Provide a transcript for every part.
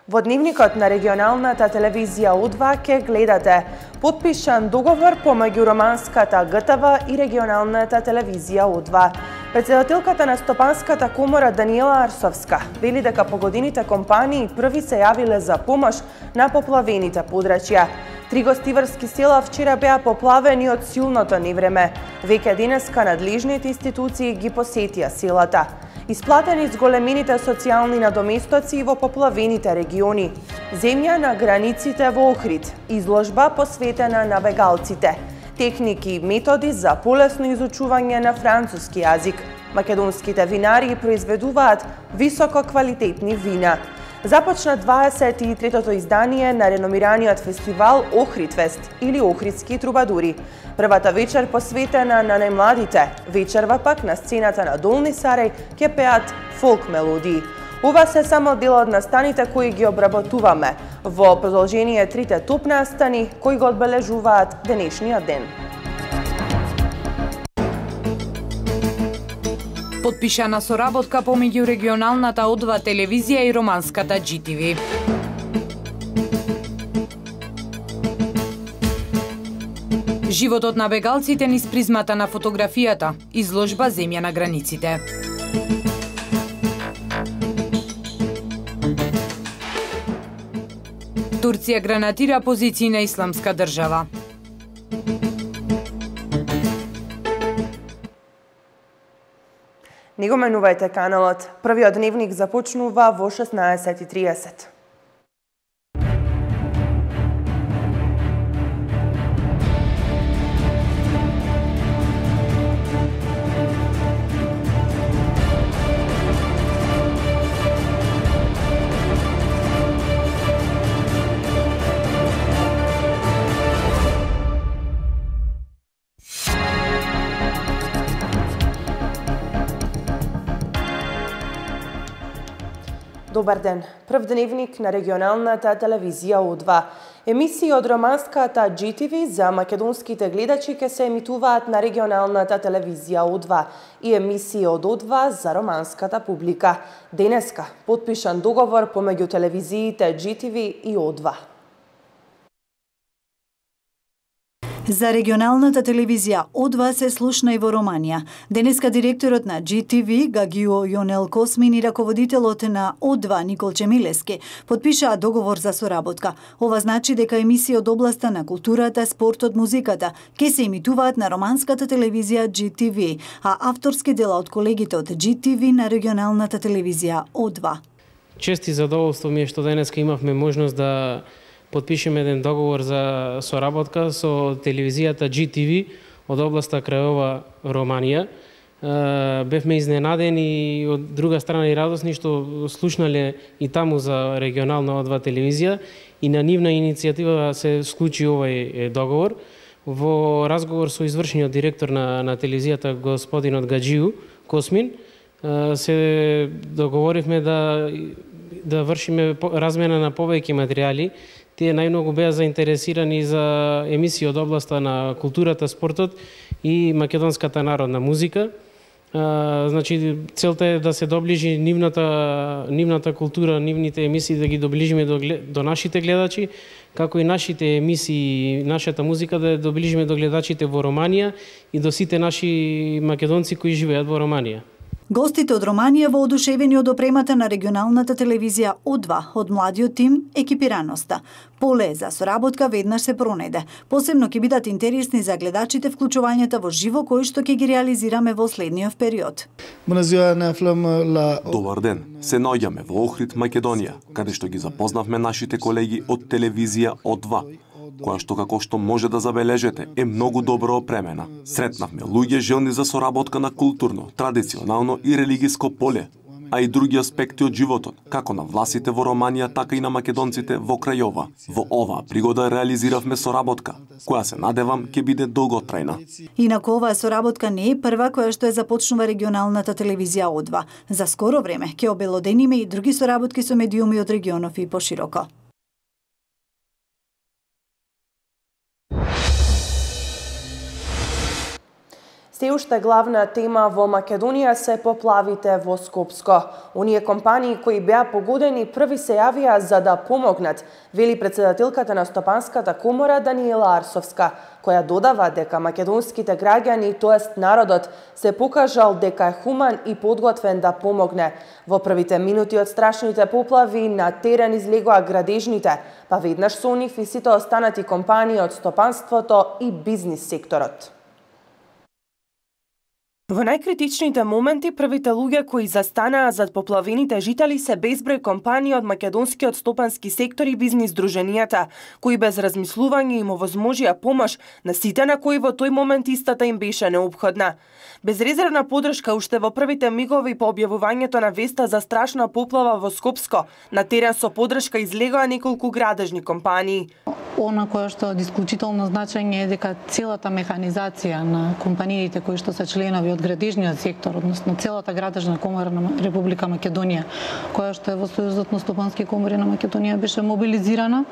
Во дневникот на регионалната телевизија У2 ке гледате потпишан договор помеѓу романската ГТВ и регионалната телевизија У2. Председателката на Стопанската комора Даниела Арсовска вели дека по годините компании први се јавиле за помош на поплавените подрачја. 3 гостиварски села вчера беа поплавени од силното невреме. Веќе денеска надлежните институции ги посетија селата. Исплатени зголемените социјални надоместоци во поплавените региони. Земја на границите во Охрид. Изложба посветена на бегалците. Техники и методи за полесно изучување на француски јазик. Македонските винари произведуваат високо квалитетни вина. Започна 23-тото издание на реномираниот фестивал Охридфест или Охридски трубадури. Првата вечер посветена на најмладите, вечерва пак на сцената на Долни Сарај ќе пеат фолк мелодии. Ова се само дел од настаните кои ги обработуваме во продолжение 3 топ настани кои го одбележуваат денешниот ден. Потпишана соработка помеѓу регионалната У2 телевизија и романската GTV. Животот на бегалците низ призмата на фотографијата, изложба Земја на границите. Турција гранатира позиции на Исламска држава. Не го менувајте каналот. Првиот дневник започнува во 16:30. Добар ден. Прв дневник на регионалната телевизија У2. Емисии од романската GTV за македонските гледачи ке се емитуваат на регионалната телевизија У2 и емисии од У2 за романската публика. Денеска потпишан договор помеѓу телевизиите GTV и У2. За регионалната телевизија У2 се слушна и во Романија. Денеска директорот на GTV Гагио Јонел Космин и раководителот на У2 Никол Чемилески потпишаа договор за соработка. Ова значи дека емисии од областа на културата, спортот, музиката ќе се емитуваат на романската телевизија GTV, а авторски дела од колегите од GTV на регионалната телевизија У2. Чест и задоволство ми е што денеска имавме можност да потпишеме еден договор за соработка со телевизијата GTV од областа Крајова, Романија. Бевме изненадени и од друга страна и радосни што слушнале и таму за регионална У2 телевизија и на нивна иницијатива се склучи овој договор. Во разговор со извршниот директор на телевизијата господинот Гаџију Космин се договоривме да вршиме размена на повеќе материјали. Тие најмногу беа заинтересирани за емисии од областа на културата, спортот и македонската народна музика. Значи, целта е да се доближи нивната култура, нивните емисии да ги доближиме до нашите гледачи, како и нашите емисии, нашата музика да доближиме до гледачите во Романија и до сите наши македонци кои живеат во Романија. Гостите од Романија воодушевени од опремата на регионалната телевизија У2, од младиот тим, екипираноста. Поле за соработка веднаш се пронајде. Посебно ќе бидат интересни за гледачите вклучувањата во живо кои што ќе ги реализираме во следниот период. Добар ден. Се наоѓаме во Охрид, Македонија, каде што ги запознавме нашите колеги од телевизија У2, која што како што може да забележете е многу добро опремена. Сретнавме луѓе желни за соработка на културно, традиционално и религиско поле, а и други аспекти од животот, како на власите во Романија, така и на македонците во Крајова. Во оваа пригода реализиравме соработка, која се надевам ќе биде долготрајна. Инаку оваа соработка не е прва која што ја започнува регионалната телевизија У2. За скоро време ќе обелодениме и други соработки со медиуми од регионов и пошироко. Се уште главна тема во Македонија се поплавите во Скопско. Оние компании кои беа погодени први се јавија за да помогнат, вели председателката на Стопанската комора Даниела Арсовска, која додава дека македонските граѓани, тоест народот, се покажал дека е хуман и подготвен да помогне. Во првите минути од страшните поплави на терен излегоа градежните, па веднаш со нив и сите останати компании од стопанството и бизнис секторот. Во најкритичните моменти, првите луѓе кои застанаа зад поплавените жители се безброј компании од македонскиот стопански сектор и бизнис друженијата, кои без размислување им овозможија помош на сите на кои во тој момент истата им беше неопходна. Безрезервна подршка уште во првите мигови по објавувањето на веста за страшна поплава во Скопско, на терен со подршка излегоа неколку градежни компании. Она кое што од исклучително значење е дека целата механизација на компаниите кои што се членови од градежниот сектор, односно целата градежна комора на Република Македонија, која што е во Сојузот на стопански комори на Македонија, беше мобилизирана.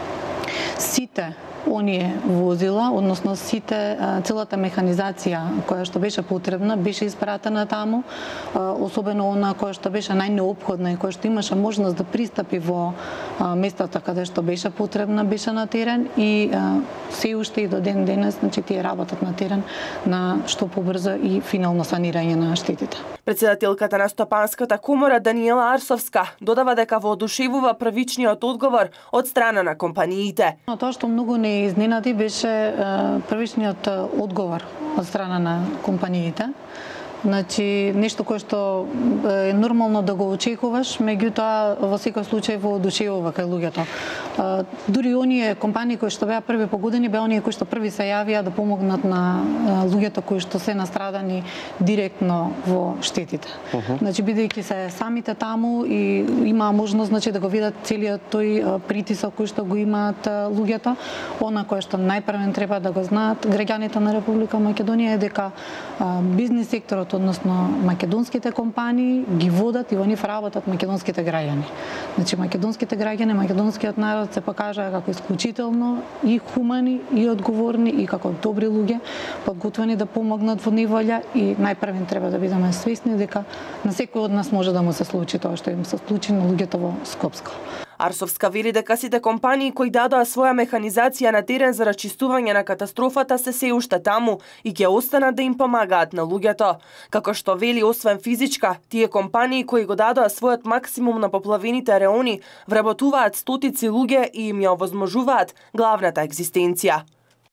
Сите оние возила, односно целата механизација која што беше потребна, беше испратена таму, особено она која што беше најнеопходна и која што имаше можност да пристапи во местата каде што беше потребна, беше на терен и се уште и до ден денес, значи тие работат на терен на што побрзо и финално санирање на штетите. Председателката на Стопанската комора Даниела Арсовска додава дека воодушевува првичниот одговор од страна на компаниите. Тоа што многу не изненади беше првичниот одговор од страна на компаниите. Значи, нешто кое што е нормално да го очекуваш, меѓутоа во секој случај воодушевува кај луѓето. Дури оние компании кои што беа први погодени, беа оние кои што први се јавија да помогнат на луѓето кои што се настрадани директно во штетите. Значи, бидејќи се самите таму и имаа можност, значи, да го видат целиот тој притисок кој што го имаат луѓето, она кое што најпрвен треба да го знаат граѓаните на Република Македонија е дека бизнис секторот, односно македонските компании, ги водат и во нив работат македонските граѓани. Значи, македонските граѓани, македонскиот народ се покажаа како исклучително и хумани, и одговорни, и како добри луѓе, подготвени да помогнат во неволја и најпрвен треба да бидеме свесни дека на секој од нас може да му се случи тоа што им се случи на луѓето во Скопско. Арсовска вели дека сите компании кои дадоа своја механизација на терен за расчистување на катастрофата се уште таму и ќе останат да им помагаат на луѓето. Како што вели, освен физичка, тие компании кои го дадоа својот максимум на поплавените реони, вработуваат стотици луѓе и им ја овозможуваат главната екзистенција.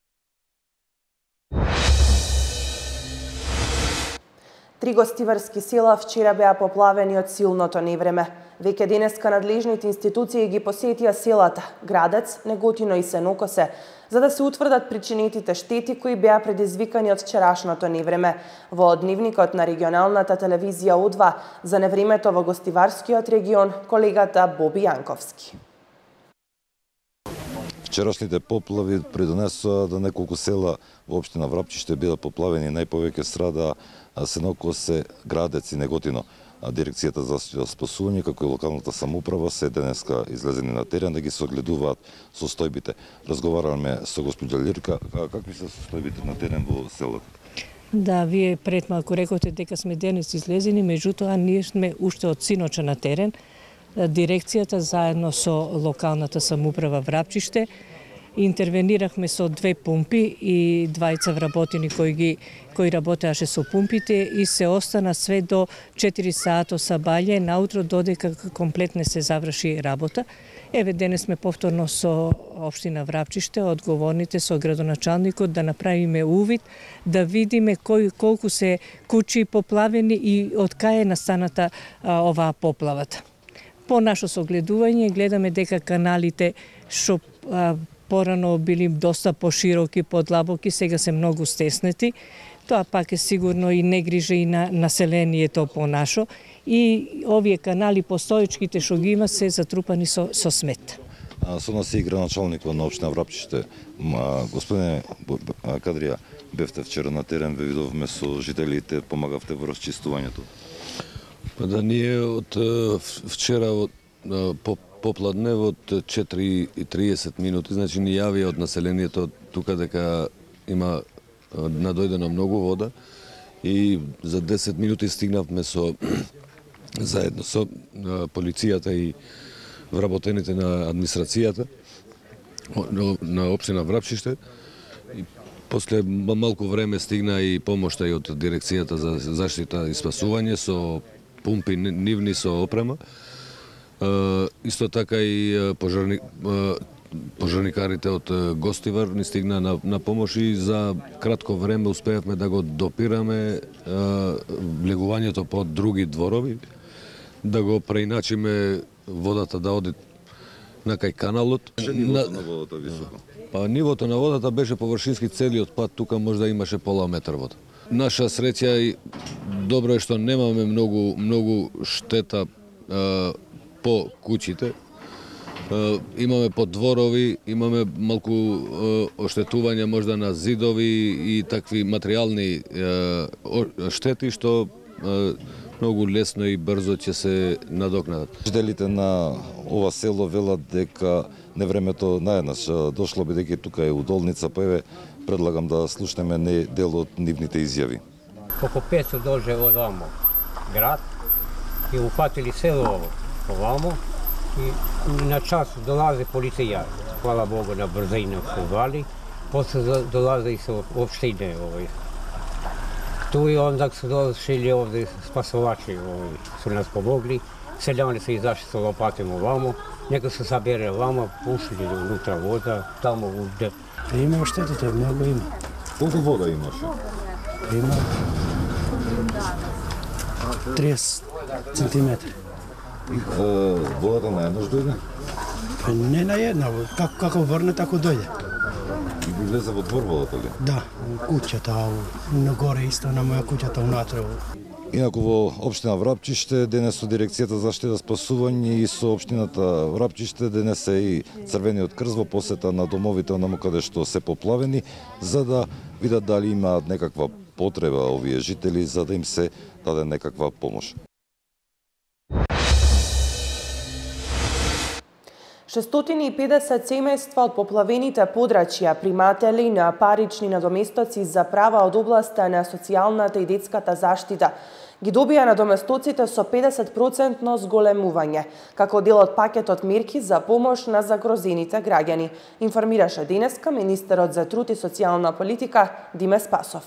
Три гостиварски села вчера беа поплавени од силното невреме. Веќе денеска надлежните институции ги посетија селата Градец, Неготино и Сенокосе, за да се утврдат причинетите штети кои беа предизвикани од вчерашното невреме. Во дневникот на регионалната телевизија О2 за невремето во гостиварскиот регион, колегата Боби Јанковски. Вчерашните поплави придонесоа да неколку села во општина Врапчиште бидат поплавени, најповеќе страда Сенокосе, Градец и Неготино. Дирекцијата за спасување, како и локалната самоуправа, се денеска излезени на терен да ги согледуваат состојбите. Разговараме со господја Лирка. Какви се состојбите на терен во селото? Да, вие пред малку рековте дека сме денес излезени, меѓутоа ние сме уште од синоча на терен. Дирекцијата заедно со локалната самоуправа Врапчиште интервенирахме со 2 пумпи и 2 вработени кои работеаше со пумпите и се остана све до 4 сато сабање наутро додека комплетно се заврши работа. Еве денес сме повторно со општина Врапчиште, одговорните со градоначалникот да направиме увид, да видиме колку се куќи поплавени и од кај е настаната оваа поплавата. По наше согледување гледаме дека каналите што порано били доста пошироки, подлабоки, сега се многу стеснети. Тоа пак е сигурно и не грижа и на населението понашо. И овие канали постоечките што ги има се затрупани со смет. Со нас е градоначалникот на општина Врапчиште. Господине Кадрија, бевте вчера на терен, ве видовме со жителите, помагавте во расчистувањето. Па да, ние од вчера попладне од 4:30 минути, значи ни јавија од населението тука дека има надојдено многу вода и за 10 минути стигнавме заедно со полицијата и вработените на администрацијата на општина Врапчиште. И после малку време стигна и помошта и од дирекцијата за заштита и спасување со пумпи нивни со опрема. Исто така и пожарникарите од Гостивар ни стигна на помош и за кратко време успеавме да го допираме влегувањето по други дворови, да го преиначиме водата да оди на кај каналот. Нивото на водата високо? Па нивото на водата беше површински целиот пат, тука можда имаше пола метар вода. Наша среќа и добро е што немаме многу штета по куќите. Имаме по дворови, имаме малку оштетување можда на зидови и такви материјални штети што многу лесно и брзо ќе се надокнадат. Жителите на ова село велат дека невремето наеднаш дошло, бидејќи тука е удолница, па еве предлагам да слушнеме дел од нивните изјави. Около 500 дожде одвамо град и упатили село овамо и на час долази полиција. Хвала Богу на брзина се вали, после долази и се општине Tu i onda su došli ovdje spasovači, su nas pomogli, seljani su izašli sa lopatima ovamo, neko su sabere ovamo, pušili unutra voda, tamo gdje. Ima štetite, mnogo ima. Koliko voda imaš? Ima 30 centimetri. Водата наеднаш дојде? Не на една, како врне, тако дојде. И ви влезе во двор водата ли? Да, куќата, на горе исто, на моја куќата унатре. Инаку во општина Врапчиште денес со дирекцијата за заштита спасување и со општината Врапчиште денес е и Црвениот крст во посета на домовите онаму каде што се поплавени, за да видат дали имаат некаква потреба овие жители, за да им се даде некаква помош. 650 семејства од поплавените подрачја, приматели на парични надоместоци за права од областа на социјалната и детската заштита, ги добија надоместоците со 50% зголемување, како дел од пакетот мерки за помош на загрозените граѓани, информираше денеска министерот за труд и социјална политика Диме Спасов.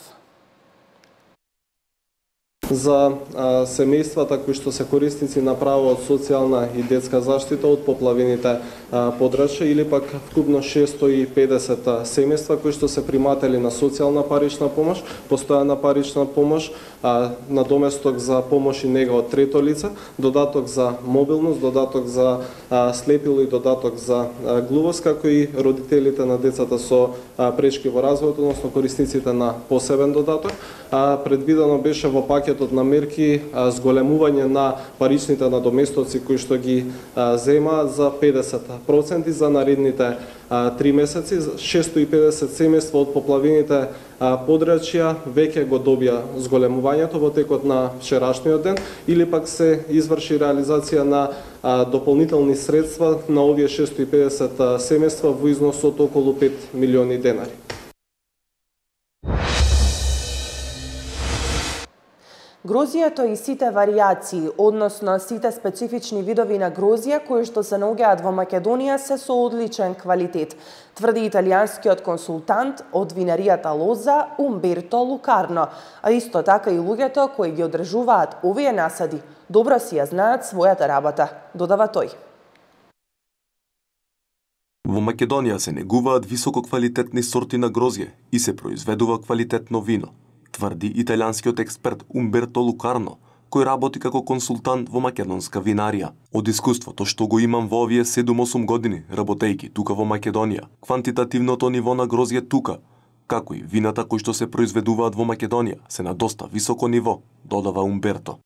За семејствата кои што се корисници на право од социјална и детска заштита од поплавените подрачја или пак вкупно 650 семејства кои што се приматели на социјална парична помош, постојана парична помош, надоместок за помош и нега од трето лице, додаток за мобилност, додаток за слепило и додаток за глувост, како и родителите на децата со пречки во развојот, односно корисниците на посебен додаток. Предвидено беше во пакетот на мерки зголемување на паричните надоместоци кои што ги зема за 50% за наредните 3 месеци. 650 семејства од поплавените подрачја веќе го добија зголемувањето во текот на вчерашниот ден или пак се изврши реализација на дополнителни средства на овие 650 семејства во износ од околу 5 милиони денари. Грозијето и сите варијации, односно сите специфични видови на грозија кои што се наоѓаат во Македонија се со одличен квалитет, тврди италијанскиот консултант од винаријата Лоза Умберто Лукарно, а исто така и луѓето кои ги одржуваат овие насади добро си ја знаат својата работа, додава тој. Во Македонија се негуваат висококвалитетни сорти на грозје и се произведува квалитетно вино, тврди италијанскиот експерт Умберто Лукарно, кој работи како консултант во македонска винарија. Од искуството што го имам во овие 7-8 години, работејќи тука во Македонија, квантитативното ниво на грозје тука, како и вината кои што се произведуваат во Македонија, се на доста високо ниво, додава Умберто.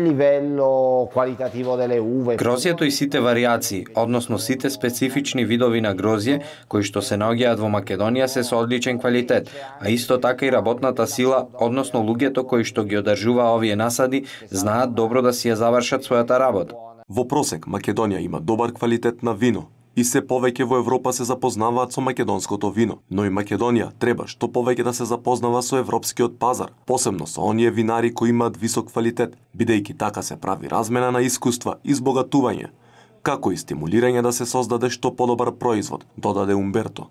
Грозјето и сите варијации, односно сите специфични видови на грозје кои што се наоѓаат во Македонија се со одличен квалитет, а исто така и работната сила, односно луѓето кои што ги одржува овие насади, знаат добро да си ја завршат својата работа. Во просек Македонија има добар квалитет на вино, И се повеќе во Европа се запознаваат со македонското вино, но и Македонија треба што повеќе да се запознава со европскиот пазар, посебно со оние винари кои имаат висок квалитет, бидејќи така се прави размена на искуства и збогатување, како и стимулирање да се создаде што подобар производ, додаде Умберто.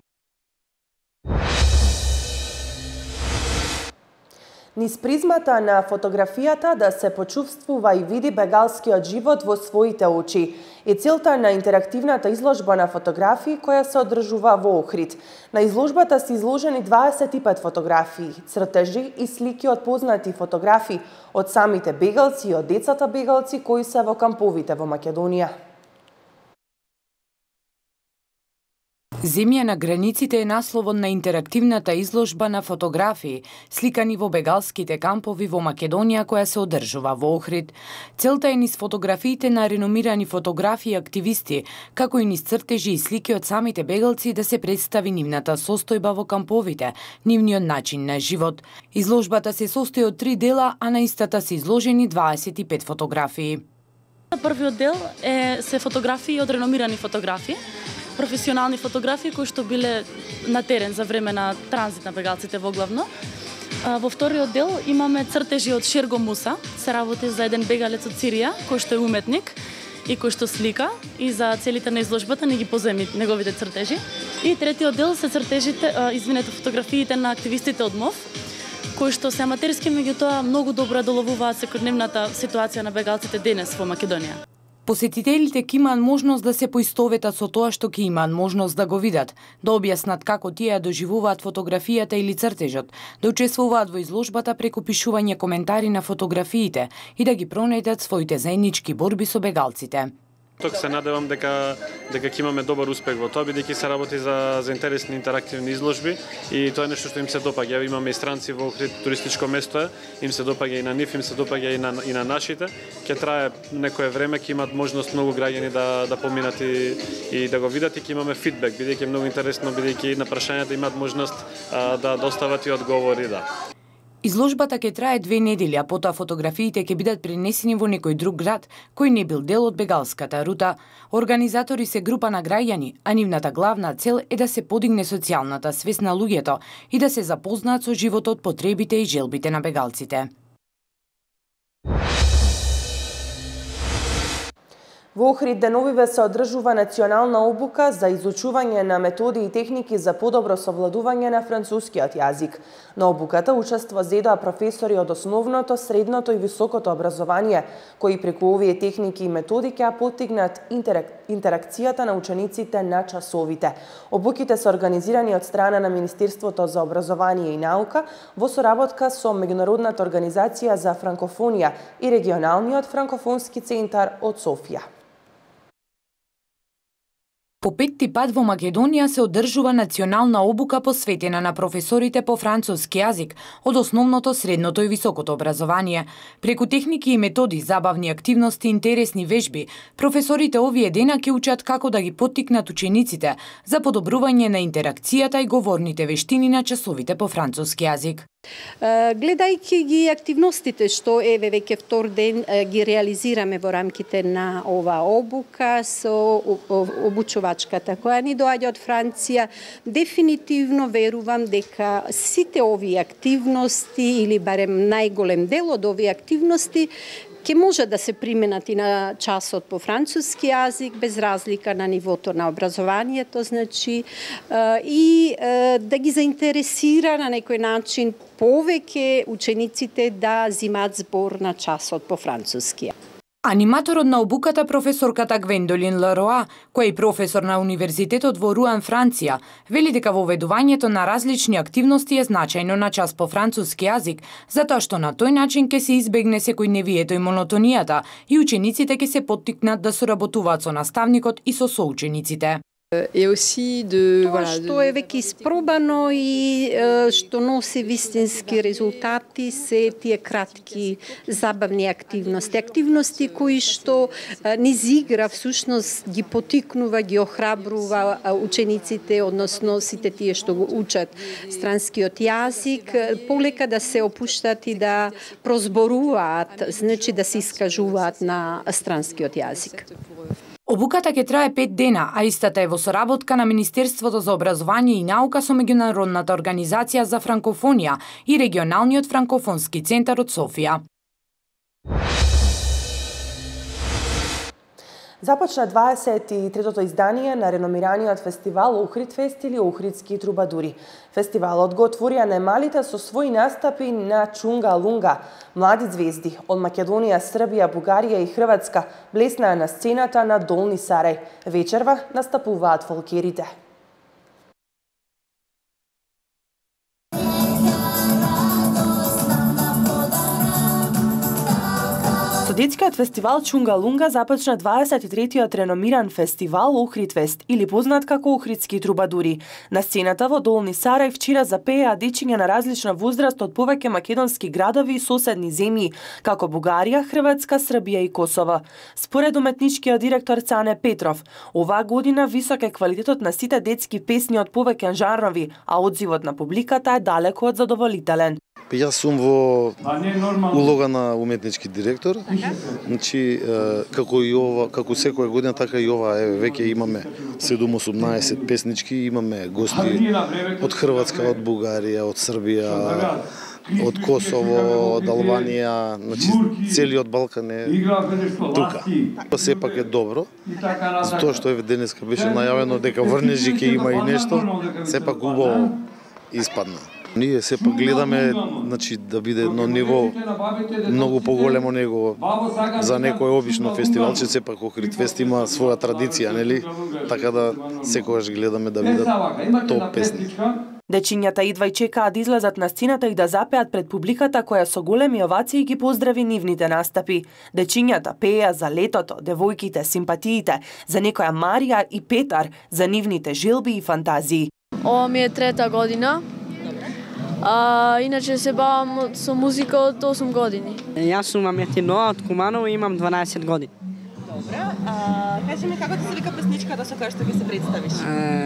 Низ призмата на фотографијата да се почувствува и види бегалскиот живот во своите очи и целта на интерактивната изложба на фотографии која се одржува во Охрид. На изложбата се изложени 25 фотографии, цртежи и слики од познати фотографии од самите бегалци и од децата бегалци кои се во камповите во Македонија. Земја на границите е насловот на интерактивната изложба на фотографии, сликани во бегалските кампови во Македонија која се одржува во Охрид. Целта е низ фотографиите на реномирани фотографи и активисти, како и низ цртежи и слики од самите бегалци да се представи нивната состојба во камповите, нивниот начин на живот. Изложбата се состои од 3 дела, а на истата се изложени 25 фотографии. Првиот дел се фотографии од реномирани фотографи, професионални фотографии кои што биле на терен за време на транзит на бегалците во главно. Во вториот дел имаме цртежи од Шерго Муса, се работи за еден бегалец од Сирија кој што е уметник и кој што слика и за целите на изложбата не ги поземи неговите цртежи. И третиот дел се фотографиите на активистите од МОВ, кои што се аматерски, меѓутоа многу добро доловуваат секојдневната ситуација на бегалците денес во Македонија. Посетителите ќе имаат можност да се поистоветат со тоа што ќе имаат можност да го видат, да објаснат како тие доживуваат фотографијата или цртежот, да учествуваат во изложбата преку пишување коментари на фотографиите и да ги пронајдат своите заеднички борби со бегалците. Тук се надевам дека ќе имаме добар успех во тоа, бидејќи се работи за интересни интерактивни изложби и тоа е нешто што им се допаѓа. Имаме и странци во Охрид, туристичко место е, им се допаѓа и на нив, им се допаѓа и на нашите. Ќе трае некое време, ќе имаат можност многу граѓани да поминат и да го видат и ќе имаме фидбек, бидејќи е многу интересно, бидејќи на прашањата имаат можност да достават и одговори, да. Изложбата ќе трае 2 недели, а потоа фотографиите ќе бидат пренесени во некој друг град кој не бил дел од бегалската рута. Организатори се група на граѓани, а нивната главна цел е да се подигне социјалната свест на луѓето и да се запознаат со животот, потребите и желбите на бегалците. Во Охрид деновиве се одржува национална обука за изучување на методи и техники за подобро совладување на францускиот јазик. На обуката учество зедоа професори од основното, средното и високото образование, кои преку овие техники и методи ќе поттигнат интеракцијата на учениците на часовите. Обуките се организирани од страна на Министерството за образование и наука во соработка со Меѓународната организација за франкофонија и регионалниот франкофонски центар од Софија. По 5-ти пат во Македонија се одржува национална обука посветена на професорите по француски јазик од основното, средното и високото образование. Преку техники и методи, забавни активности и интересни вежби, професорите овие дена ќе учат како да ги поттикнат учениците за подобрување на интеракцијата и говорните вештини на часовите по француски јазик. Гледајќи ги активностите што еве веќе втор ден ги реализираме во рамките на ова обука со обучувачката која ни доаѓа од Франција, дефинитивно верувам дека сите овие активности или барем најголем дел од овие активности ќе може да се применат и на часот по француски јазик без разлика на нивото на образованието, значи и да ги заинтересира на некој начин повеќе учениците да земат збор на часот по француски. Аниматорот на обуката професорката Гвендолин Лероа, која е професор на Универзитетот во Руан, Франција, вели дека воведувањето на различни активности е значајно на час по француски јазик, затоа што на тој начин ќе се избегне секојдневието и монотонијата и учениците ќе се поттикнат да соработуваат со наставникот и со соучениците. Тоа што е веќе испробано и што носи вистински резултати се тие кратки забавни активности. Активности кои што низ игра всушност ги поттикнува, ги охрабрува учениците, односно сите тие што го учат странскиот јазик, полека да се опуштат и да прозборуваат, значи да се искажуваат на странскиот јазик. Обуката ќе трае 5 дена, а истата е во соработка на Министерството за образование и наука со Меѓународната организација за франкофонија и Регионалниот франкофонски центар од Софија. Започна 23-тото издание на реномираниот фестивал Охридфест или Охридски трубадури. Фестивалот го отворија немалите со своји настапи на Чунга Лунга. Млади звезди од Македонија, Србија, Бугарија и Хрватска блеснаа на сцената на Долни Сарај. Вечерва настапуваат фолкерите. Со детскиот фестивал Чунга Лунга започна 23-тиот реномиран фестивал Охридфест или познат како Охридски трубадури. На сцената во Долни Сарај вчера запеа дечиња на различна возраст од повеќе македонски градови и соседни земји, како Бугарија, Хрватска, Србија и Косово. Според уметничкиот директор Цане Петров, оваа година висок е квалитетот на сите детски песни од повеќе жанрови, а одзивот на публиката е далеку од задоволителен. Јас сум во улога на уметнички директор. Значи, како секоја година, така и ова, веќе имаме 7-18 песнички, имаме гости од Хрватска, од Бугарија, од Србија, од Косово, од Албанија, значи целиот Балкан е тука. Сепак е добро, затоа што денеска беше најавено дека Врнежи ќе има и нешто, сепак убаво испадна. Ние сепак гледаме, значи, да биде едно ниво многу поголемо него за некој обично фестивал, че сепак Охридфест има своја традиција, нели? Така да секогаш гледаме да бидат топ песни. Дечињата идва и чекаат да излезат на сцената и да запеат пред публиката која со големи овации ги поздрави нивните настапи. Дечињата пееа за летото, девојките, симпатиите, за некоја Марија и Петар, за нивните желби и фантазии. Ова ми е трета година. Иначе се бавам со музика од 8 години. Јас сум Аметино од Куманово и имам 12 години. Добре, кажи ми како ти се вика песничката со која што ги се представиш?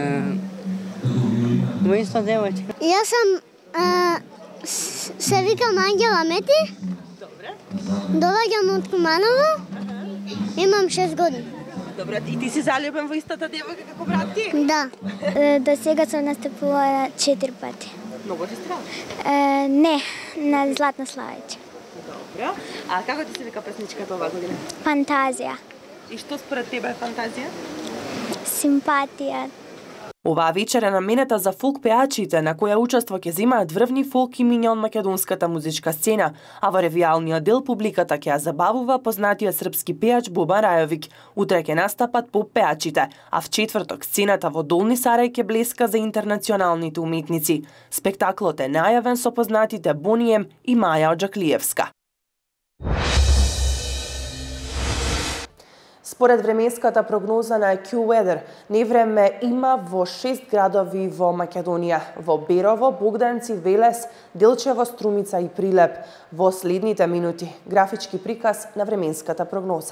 Мојста девојка. Јас сум се викам Ангела Мети. Добре. Доаѓам од Куманово. Имам 6 години. Добре, и ти си заљубен во истата девојка како брат ти? Да. До сега сум настапувала 4 пати. Многу ти страва? Не, на Златна Славиќ. Добро. А како ти се вика песничката оваа година? Фантазија. И што според тебе е фантазија? Симпатија. Оваа вечер е наменета за фолк пеачите, на која учество ќе земаат врвни фолк имиња од македонската музичка сцена, а во ревијалниот дел публиката ќе ја забавува познатиот српски пеач Боба Рајовиќ. Утре ќе настапат поп пеачите, а в четврток сцената во Долни Сарај ќе блеска за интернационалните уметници. Спектаклот е најавен со познатите Бонием и Маја Оџаклиевска. Според временската прогноза на AccuWeather, невреме има во 6 градови во Македонија, во Берово, Богданци, Велес, Делчево, Струмица и Прилеп. Во следните минути, графички приказ на временската прогноза.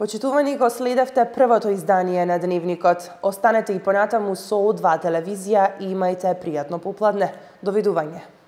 Почитувани, го следевте првото издание на Дневникот. Останете и понатаму со О2 телевизија и имајте пријатно попладне. Довидување.